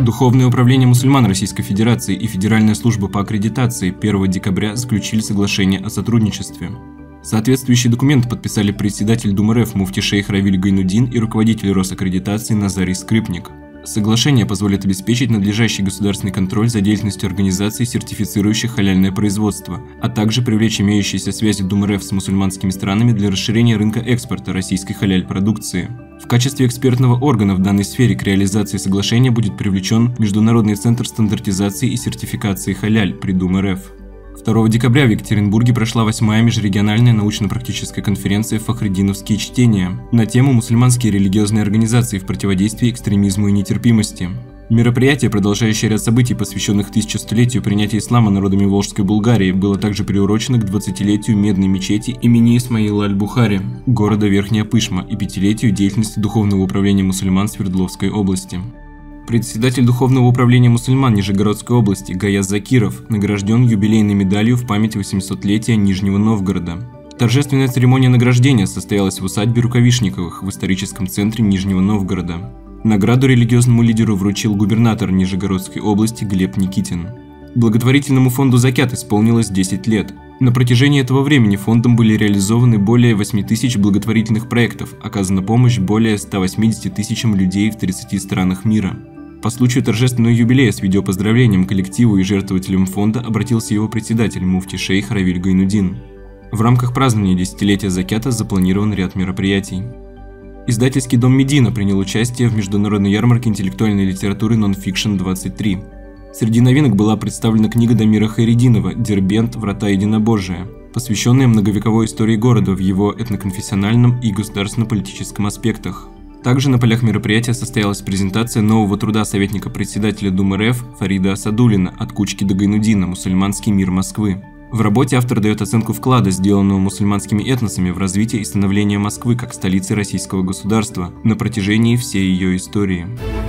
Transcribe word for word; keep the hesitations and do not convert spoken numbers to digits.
Духовное управление мусульман Российской Федерации и Федеральная служба по аккредитации первого декабря заключили соглашение о сотрудничестве. Соответствующий документ подписали председатель Думы РФ муфти шейх Равиль Гайнуддин и руководитель Росаккредитации Назарий Скрипник. Соглашение позволит обеспечить надлежащий государственный контроль за деятельностью организаций, сертифицирующих халяльное производство, а также привлечь имеющиеся связи Думы РФ с мусульманскими странами для расширения рынка экспорта российской халяль-продукции. В качестве экспертного органа в данной сфере к реализации соглашения будет привлечен Международный центр стандартизации и сертификации халяль при Думе РФ. второго декабря в Екатеринбурге прошла восьмая межрегиональная научно-практическая конференция «Фахриддиновские чтения» на тему «Мусульманские религиозные организации в противодействии экстремизму и нетерпимости». Мероприятие, продолжающее ряд событий, посвященных тысячелетию принятия ислама народами Волжской Булгарии, было также приурочено к двадцатилетию медной мечети имени Исмаила аль-Бухари, города Верхняя Пышма, и пятилетию деятельности Духовного управления мусульман Свердловской области. Председатель Духовного управления мусульман Нижегородской области Гаяз Закиров награжден юбилейной медалью в память восьмисотлетия Нижнего Новгорода. Торжественная церемония награждения состоялась в усадьбе Рукавишниковых в историческом центре Нижнего Новгорода. Награду религиозному лидеру вручил губернатор Нижегородской области Глеб Никитин. Благотворительному фонду «Закят» исполнилось десять лет. На протяжении этого времени фондом были реализованы более восьми тысяч благотворительных проектов, оказана помощь более ста восьмидесяти тысячам людей в тридцати странах мира. По случаю торжественного юбилея с видеопоздравлением коллективу и жертвователям фонда обратился его председатель муфти шейх Равиль Гайнуддин. В рамках празднования десятилетия «Закята» запланирован ряд мероприятий. Издательский дом «Медина» принял участие в международной ярмарке интеллектуальной литературы «Нонфикшн двадцать три». Среди новинок была представлена книга Дамира Хайретдинова «Дербент. Врата единобожия», посвященная многовековой истории города в его этноконфессиональном и государственно-политическом аспектах. Также на полях мероприятия состоялась презентация нового труда советника председателя Думы РФ Фарида Асадуллина «От Кучки до Гайнуддина. Мусульманский мир Москвы». В работе автор дает оценку вклада, сделанного мусульманскими этносами в развитие и становление Москвы как столицы российского государства на протяжении всей ее истории.